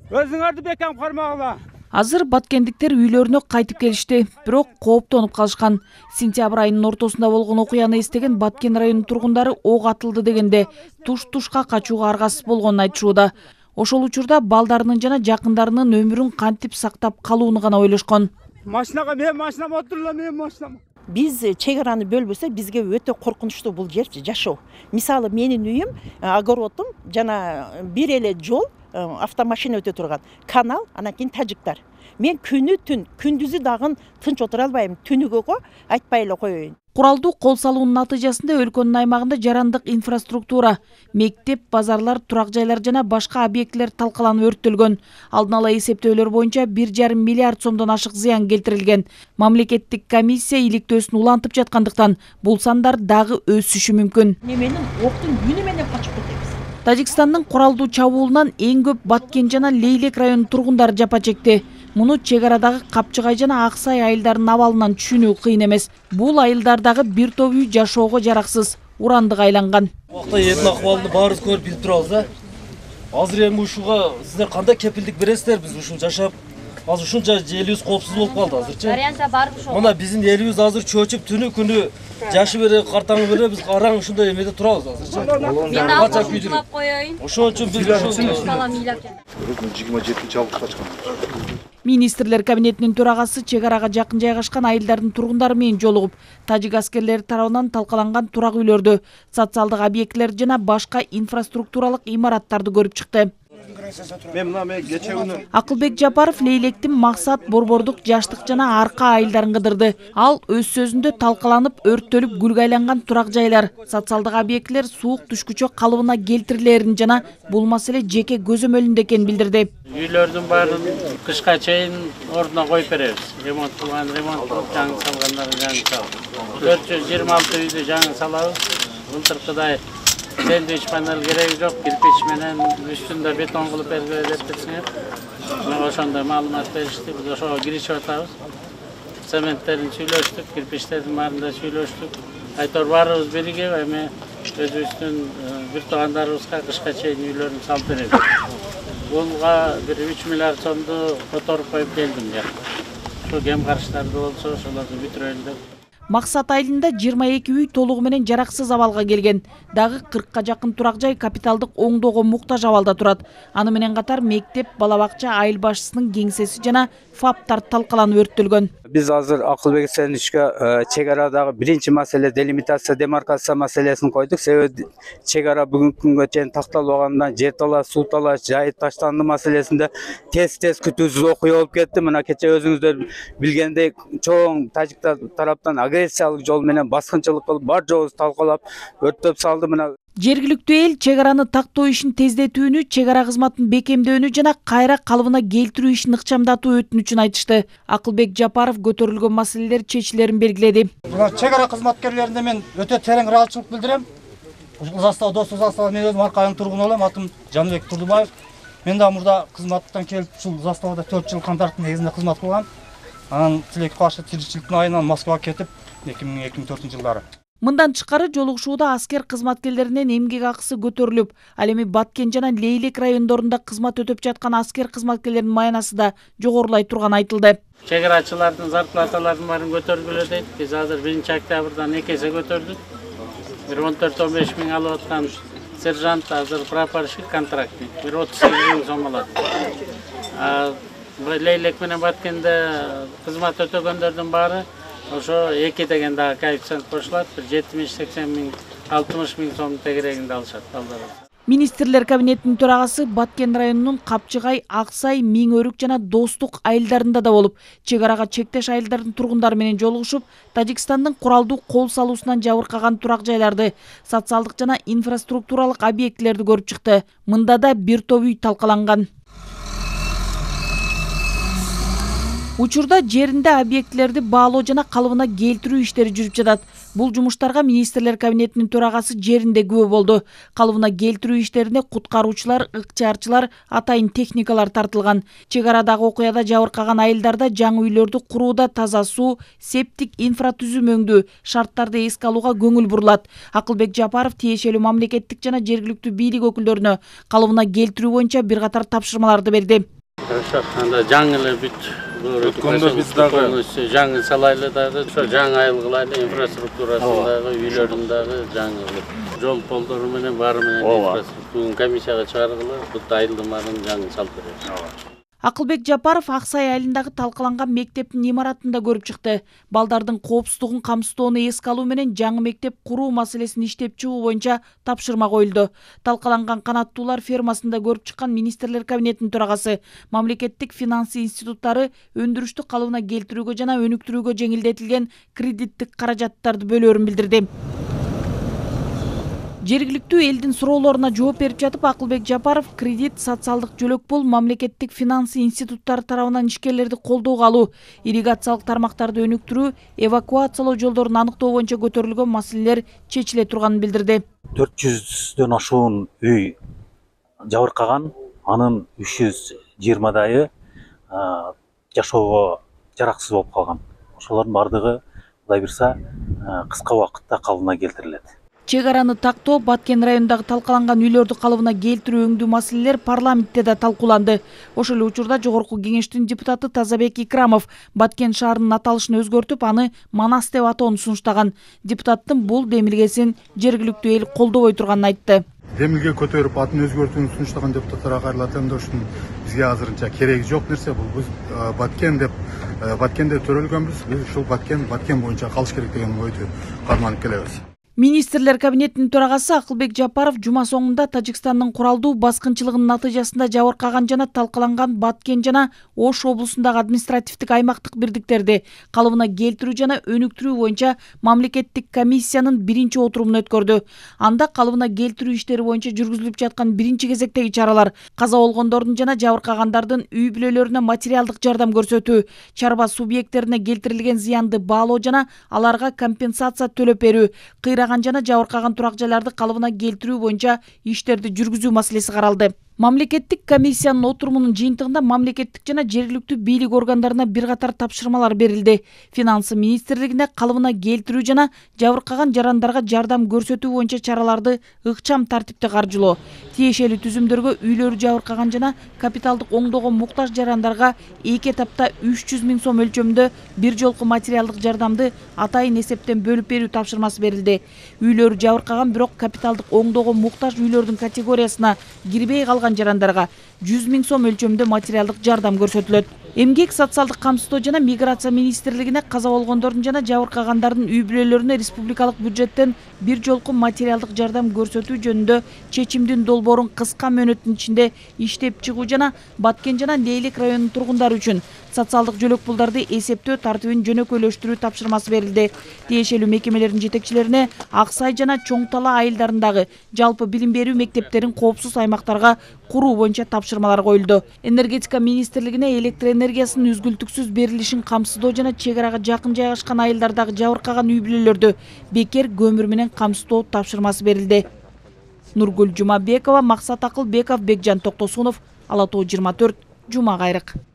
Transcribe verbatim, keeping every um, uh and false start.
Өзүңөрдү бекем кармагыла. Азыр баткендиктер үйлөрүнө кайтып келишти, бирок кооптонуп калышкан. Сентябрь айынын ортосунда болгон окуяны эстеген Баткен районунун тургундары ок атылды дегенде туш-тушка качууга аргасыз болгонун айтышууда. Ошол учурда балдарынын жана жакындарынын өмүрүн кантип сактап калууну гана ойлошкон. Машинага мен машинам отурула, мен машинам. Биз чек араны бөлбөсө бизге өтө коркунучтуу бул жер жашоо. Мисалы менин үйүм, огородум жана бир эле жол автомашина өтө турган. Канал, анан кийин тажиктар. Мен күнү түн, күндүзү дагы тынч отура албайм. Түнүгөгө айтпай эле коеюн. Куралдуу кол салуунун натыйжасында өлкөнүн аймагында жарандык инфраструктура, мектеп, базарлар, турак жайлар жана башка объектилер талкаланып өрттөлгөн. Алдын ала эсептөөлөр боюнча бир жарым миллиард сомдон ашык зыян келтирилген. Мамлекеттик комиссия иликтөөсүн улантып жаткандыктан бул сандар дагы өсүшү мүмкүн. Неменин октун күнү менен качып кетебиз. Тажикстандын куралдуу чабуулунан эң көп Баткен жана Лейлек районунун тургундары жапа чекти. Муну чек арадагы Капчыгай жана Аксай айылдарынын абалынан түшүнүү кыйын эмес. Бул айылдардагы бир топ үй жашоого жараксыз, урандык айланган. Убакта элдин акыбалын баарыбыз көрүп билип турабыз да. Азыр эми ушуга сиздер кандай кепилдик бересиздер? Биз ушул жашап, азыр ушунча элибиз коопсуз болуп калды азырчы. Варианта бар ушул. Мына биздин элибиз азыр чөчүп түнү күнү жашы бере, картаңы бере биз араң ушундай эмеде турабыз азырчы. Мен акча күйдүрүп коеюн. Ошон үчүн биз ушул салам ыйлап жатам. жыйырма жетинчи августка чыккан. Министрлер кабинетинин төрагасы чек арага жакын жайгашкан айылдардын тургундары менен жолугуп, тажик аскерлери тарабынан талкаланган турак үйлөрдү, социалдык объектилер жана башка инфраструктуралык имараттарды көрүп чыкты. Мен мына мен кече күнү Акылбек Жапаров Лейлектин Максат, Борбордук, Жаштык жана Арка айылдарын кыдырды. Ал өз сөзүндө талкаланып, өрттөлүп күлгө айланган турак жайлар, социалдык объектилер суук түшкүчө калыбына келтирилерин жана бул маселе жеке көзөмөлүндө экенин билдирди. Үйлөрдүн баарын кышка чейин ордуна коюп беребиз. Ремонт кылган ремонт кылып, жаңы салгандарды жаңы салып. төрт жүз жыйырма алты үйдү жаңы салабыз. Былтыркыдай сэндвич панел кереги жок, кирпич менен үстүндө бетон кылып бергиле деп турсуңар. Мага ошондой маалымат беришти. Биз ошого киришип атабыз. Цементтерин сүйлөштүк, кирпичтердин баарын да сүйлөштүк. Айтор баарыбыз биригип, эми өзүбүздүн бир туугандарыбызга кышка чейин үйлөрүн салып беребиз. Булга бир үч миллиард сомду которуп коюп келдим я. Ошо кем карыштарды болсо ошолорду бүтүрөлү деп. Максат айылында жыйырма эки үй толугу менен жараксыз абалга келген. Дагы кыркка жакын турак жай капиталдык оңдоого муктаж абалда турат. Аны менен катар мектеп, бала бакча, айыл башчысынын кеңсеси жана фаптар талкаланып өрттөлгөн. Биз азыр Акылбек Сенишке чек арадагы биринчи маселе делимитация, демаркация маселесин койдук. Себеби чек ара бүгүнкү күнгө чейин такталбагандан жер талаш, суу талаш, жайыт таштанды маселесинде тез-тез күтүүсүз окуя болуп кетти. Мына кече өзүңүздөр билгендей чоң тажиктар тараптан агрессиялык жол менен баскынчылык кылып, бар жообузду талкалап, өрттөп салды. Мына жергиликтүү эл чек араны тактоо ишин тездетүүнү, чек ара кызматын бекемдөөнү жана кайра калыбына келтирүү ишин ыкчамдатуу өтүнүчүн айтышты. Акылбек Жапаров көтөрүлгөн маселелер чечилерин белгиледи. Мына чек ара кызматкерлерине мен өтө терең ыраазычылык билдирем. Узастава, дос Узастава, мен өзүм Арка айылынын тургуну болом, атым Жаныбек Турдубаев. Мен да мурда кызматтан келип, ушул Узаставада төрт жыл кандарттын негизинде кызмат кылгам. Анан тилекке каршы тиричиликтин айынан Москвага кетип, эки миң эки миң төртүнчү жылдары. Мындан тышкары жолугушууда аскер кызматкерлеринен эмгек акысы көтөрүлүп, ал эми Баткен жана Лейлек райондорунда кызмат өтөп жаткан аскер кызматкерлеринин маянасы да жогорулай турганы айтылды. Чек арачылардын зарплаталарын баарын көтөргүлө дейт. Биз азыр биринчи октябрдан эки эсе көтөрдүк. Бир он төрт он беш миң алып аткан сержант азыр прапорщик контрактник. Бир отуз сегиз миң сом алат. Лейлек менен Баткенде кызмат өтөгөндөрдүн баары ошо эки деген дагы коэффициент кошулат. Бир жетимиш сексен миң, алтымыш миң сом тегерегинде алышат балдар. Министрлер кабинетинин төрагасы Баткен районунун Капчыгай, Аксай, Миң-Өрүк жана Достук айылдарында да болуп, чек арага чектеш айылдардын тургундары менен жолугушуп, Тажикстандын куралдуу кол салуусунан жабыркаган турак жайларды, социалдык жана инфраструктуралык объектилерди көрүп чыкты. Мында да бир топ үй талкаланган. Учурда жеринде объектилерди баалоо жана калыбына келтирүү иштери жүрүп жатат. Бул жумуштарга министрлер кабинетинин төрагасы жеринде күбө болду. Калыбына келтирүү иштерине куткаруучулар, ыкчаарчылар, атайын техникалар тартылган. Чек арадагы окуяда жабыркаган айылдарда жаңы үйлөрдү курууда таза суу, септик инфратүзүмөңдүү шарттарды эске алууга көңүл бурулат. Акылбек Жапаров тиешелүү мамлекеттик жана жергиликтүү бийлик өкүлдөрүнө калыбына келтирүү боюнча бир катар тапшырмаларды берди. ошо анда жаңы бүт Өткөндө биз дагы жаңы салайлы дагы ошо жаңы айыл кылайлы, инфраструктурасын дагы, үйлөрүн дагы жаңы жол полдору менен баары менен инфраструктураны комиссияга чыгаргыла, бут айылдын баарын жаңы салып беребиз. Акылбек Жапаров Аксай айылындагы талкаланган мектептин имаратын да көрүп чыкты. Балдардын коопсуздугун камсыздоону эске алуу менен жаңы мектеп куруу маселесин иштеп чыгуу боюнча тапшырма коюлду. Талкаланган канаттуулар фермасында көрүп чыккан министрлер кабинетинин төрагасы мамлекеттик финанс институттары өндүрүштү калыбына келтирүүгө жана өнүктүрүүгө жеңилдетилген кредиттик каражаттарды бөлөөрүн билдирди. Жергиликтүү элдин суроолоруна жооп берип жатып, Акылбек Жапаров кредит, социалдык жөлөк пул, мамлекеттик финанс институттары тарабынан ишкерлерди колдоого алуу, ирригациялык тармактарды өнүктүрүү, эвакуациялоо жолдорун аныктоо боюнча көтөрүлгөн маселелер чечиле турганын билдирди. төрт жүздөн ашуун үй жабыркаган, анын үч жүз жыйырмадайы жашоого жараксыз болуп калган. Ошолордун бардыгы Кудай буйрса кыска убакытта калыбына келтирилет. Чек араны тактоо, Баткен районундагы талкаланган үйлөрдү калыбына келтирүү өңдүү маселелер парламентте да талкууланды. Ошол эле учурда Жогорку кеңештин депутаты Тазабек Икрамов Баткен шаарынын аталышын өзгөртүп, аны Манас деп атоону сунуштаган. Депутаттын бул демилгесин жергиликтүү эл колдобой турганын айтты. Демилге көтөрүп, атын өзгөртүүнү сунуштаган депутаттарга кайрылат. Эми ушунун бизге азырынча кереги жок нерсе. Бул биз Баткен деп Баткенде төрөлгөнбүз. Биз ушул Баткен Баткен боюнча калыш керек деген ойду карманып келебиз. Министрлер кабинетинин төрагасы Акылбек Жапаров жума соңунда Тажикстандын куралдуу баскынчылыгынын натыйжасында жабыркаган жана талкаланган Баткен жана Ош облусундагы административдик аймактык бирдиктерди калыбына келтирүү жана өнүктүрүү боюнча мамлекеттик комиссиянын биринчи отурумун өткөрдү. Анда калыбына келтирүү иштери боюнча жүргүзүлүп жаткан биринчи кезектеги чаралар, каза болгондордун жана жабыркагандардын үй бүлөлөрүнө материалдык жардам көрсөтүү, чарба субъекттерине келтирилген зыянды баалоо жана аларга компенсация төлөп берүү, кыйраган жана жабыркаган турак жайларды калыбына келтирүү боюнча иштерди жүргүзүү маселеси каралды. Мамлекеттик комиссиянын отурумунун жыйынтыгында мамлекеттик жана жергиликтүү бийлик органдарына бир катар тапшырмалар берилди. Финансы министрлигине калыбына келтирүү жана жабыркаган жарандарга жардам көрсөтүү боюнча чараларды ыкчам тартипте каржылоо, тиешелүү түзүмдөргө үйлөрү жабыркаган жана капиталдык оңдоого муктаж жарандарга эки этапта үч жүз миң сом өлчөмүндө бир жолку материалдык жардамды атайын эсептен бөлүп берүү тапшырмасы берилди. Үйлөрү жабыркаган бирок капиталдык оңдоого муктаж үйлөрдүн категориясына кирбей калган жарандарга жүз миң сом өлчөмүндө материалдык жардам көрсөтүлөт. Эмгек, социалдык камсыздоо жана миграция министрлигине каза болгондордун жана жабыркагандардын үй бүлөлөрүнө республикалык бюджеттен бир жолку материалдык жардам көрсөтүү жөнүндө чечимдин долбоорун кыска мөөнөттүн ичинде иштеп чыгуу жана Баткен жана Лейлек районунун тургундары үчүн социалдык жөлөк пулдарды эсептөө тартибин жөнөкөйлөштүрүү тапшырмасы берилди. Тиешелүү мекемелердин жетекчилерине Аксай жана Чоң Тала айылдарындагы жалпы билим берүү мектептерин коопсуз аймактарга куруу боюнча тапшырмалар коюлду. Энергетика министрлигине электр энергиясынын үзгүлтүксүз берилишин камсыздоо жана чек арага жакын жайгашкан айылдардагы жабыркаган үй бүлөлөрдү бекер көмүр менен камсыздоо тапшырмасы берилди. Нургүл Жумабекова, Максат Акылбеков, Бекжан Токтосунов, Ала Тоо жыйырма төрт, Жума Кайрык.